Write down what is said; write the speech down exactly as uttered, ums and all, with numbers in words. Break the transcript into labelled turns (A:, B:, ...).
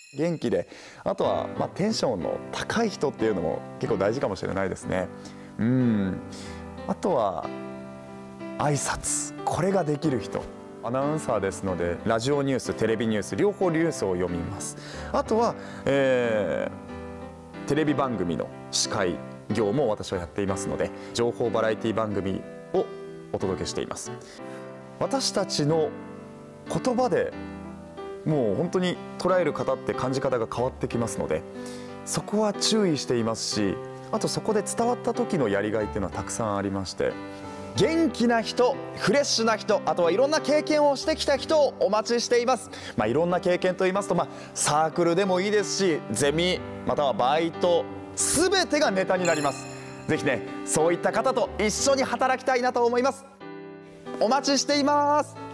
A: 元気で、あとは、まあ、テンションの高い人っていうのも結構大事かもしれないですね。うん、あとは挨拶、これができる人。アナウンサーですので、ラジオニュース、テレビニュース、両方ニュースを読みます。あとは、えー、テレビ番組の司会業務を私はやっていますので、情報バラエティ番組をお届けしています。私たちの言葉でもう本当に捉える方って感じ方が変わってきますので、そこは注意していますし、あとそこで伝わった時のやりがいっていうのはたくさんありまして、元気な人、フレッシュな人、あとはいろんな経験をしてきた人をお待ちしています。まあ、いろんな経験といいますと、まあ、サークルでもいいですし、ゼミまたはバイト、すべてがネタになります。ぜひね、そういった方と一緒に働きたいなと思います。お待ちしています。